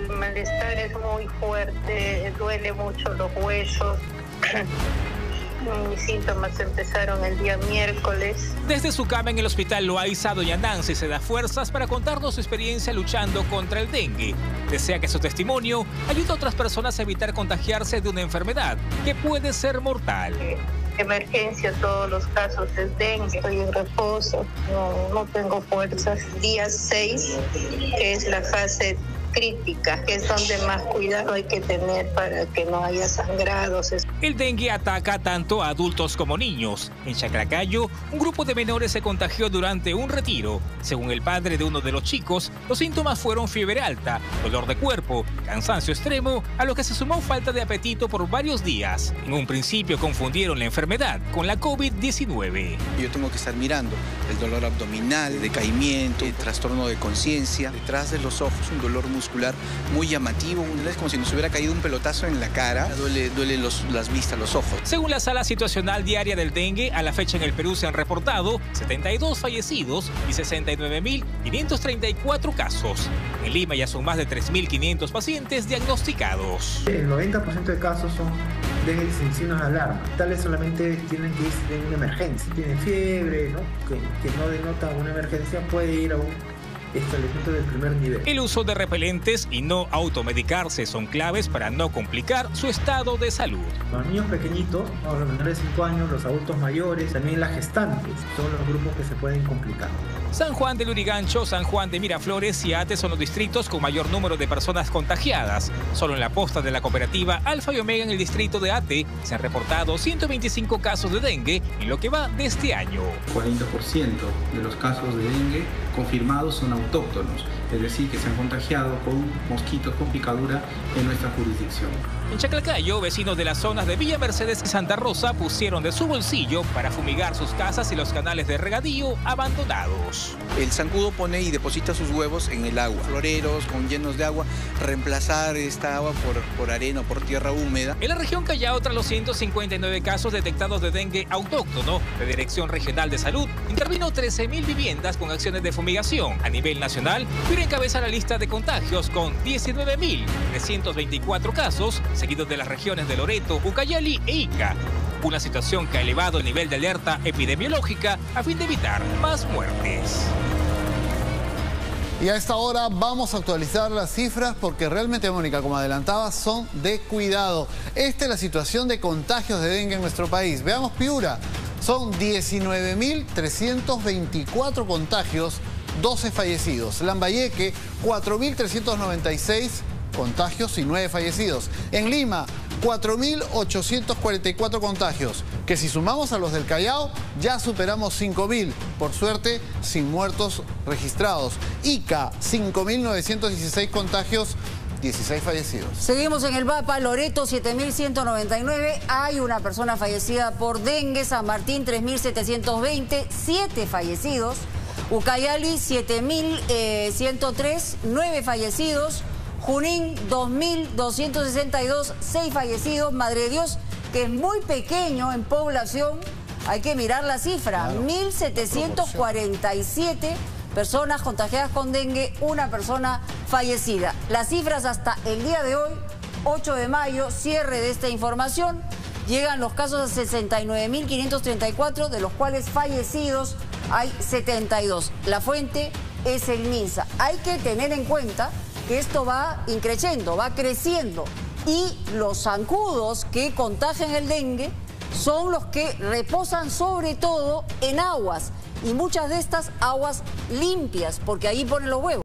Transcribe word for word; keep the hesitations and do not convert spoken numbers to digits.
malestar es muy fuerte, duele mucho los huesos. Mis síntomas empezaron el día miércoles. Desde su cama en el hospital Loaiza, doña Nancy se da fuerzas para contarnos su experiencia luchando contra el dengue. Desea que su testimonio ayude a otras personas a evitar contagiarse de una enfermedad que puede ser mortal. Emergencia, todos los casos es dengue. Estoy en reposo, no, no tengo fuerzas. Día seis, que es la fase crítica, que es donde más cuidado hay que tener para que no haya sangrados. El dengue ataca tanto a adultos como niños. En Chaclacayo, un grupo de menores se contagió durante un retiro. Según el padre de uno de los chicos, los síntomas fueron fiebre alta, dolor de cuerpo, cansancio extremo, a lo que se sumó falta de apetito por varios días. En un principio confundieron la enfermedad con la COVID diecinueve. Yo tengo que estar mirando el dolor abdominal, decaimiento, el trastorno de conciencia, detrás de los ojos un dolor muscular muy llamativo, es como si nos hubiera caído un pelotazo en la cara, duele, duele los, las vistas, los ojos. Según la sala situacional diaria del dengue, a la fecha en el Perú se han reportado setenta y dos fallecidos y sesenta y nueve mil quinientos treinta y cuatro casos. En Lima ya son más de tres mil quinientos pacientes diagnosticados. El noventa por ciento de casos son dengue sin signos de alarma. Tales solamente tienen que ir en una emergencia. Si tienen fiebre, ¿no? Que, que no denota una emergencia, puede ir a un establecimiento del primer nivel. El uso de repelentes y no automedicarse son claves para no complicar su estado de salud. Los niños pequeñitos, los menores de cinco años, los adultos mayores, también las gestantes, son los grupos que se pueden complicar. San Juan de Lurigancho, San Juan de Miraflores y Ate son los distritos con mayor número de personas contagiadas. Solo en la posta de la cooperativa Alfa y Omega en el distrito de Ate se han reportado ciento veinticinco casos de dengue en lo que va de este año. cuarenta por ciento de los casos de dengue confirmados son autóctonos, es decir, que se han contagiado con mosquitos con picadura en nuestra jurisdicción. En Chaclacayo, vecinos de las zonas de Villa Mercedes y Santa Rosa pusieron de su bolsillo para fumigar sus casas y los canales de regadío abandonados. El zancudo pone y deposita sus huevos en el agua. Floreros con llenos de agua, reemplazar esta agua por, por arena o por tierra húmeda. En la región Callao, tras los ciento cincuenta y nueve casos detectados de dengue autóctono, la Dirección Regional de Salud intervino trece mil viviendas con acciones de fumigación. A nivel nacional, Piura encabeza la lista de contagios con diecinueve mil trescientos veinticuatro casos, seguidos de las regiones de Loreto, Ucayali e Ica. Una situación que ha elevado el nivel de alerta epidemiológica a fin de evitar más muertes. Y a esta hora vamos a actualizar las cifras porque realmente, Mónica, como adelantaba, son de cuidado. Esta es la situación de contagios de dengue en nuestro país. Veamos Piura. Son diecinueve mil trescientos veinticuatro contagios, doce fallecidos. Lambayeque, cuatro mil trescientos noventa y seis contagios y nueve fallecidos. En Lima, cuatro mil ochocientos cuarenta y cuatro contagios, que si sumamos a los del Callao, ya superamos cinco mil. Por suerte, sin muertos registrados. Ica, cinco mil novecientos dieciséis contagios, dieciséis fallecidos. Seguimos en el Mapa. Loreto, siete mil ciento noventa y nueve. Hay una persona fallecida por dengue. San Martín, tres mil setecientos veinte. siete fallecidos. Ucayali, siete mil ciento tres. nueve fallecidos. Junín, dos mil doscientos sesenta y dos, seis fallecidos. Madre de Dios, que es muy pequeño en población, hay que mirar la cifra. Claro, mil setecientos cuarenta y siete personas contagiadas con dengue, una persona fallecida. Las cifras hasta el día de hoy, ocho de mayo, cierre de esta información, llegan los casos a sesenta y nueve mil quinientos treinta y cuatro, de los cuales fallecidos hay setenta y dos. La fuente es el MINSA. Hay que tener en cuenta que esto va increciendo, va creciendo, y los zancudos que contagian el dengue son los que reposan sobre todo en aguas, y muchas de estas aguas limpias, porque ahí ponen los huevos.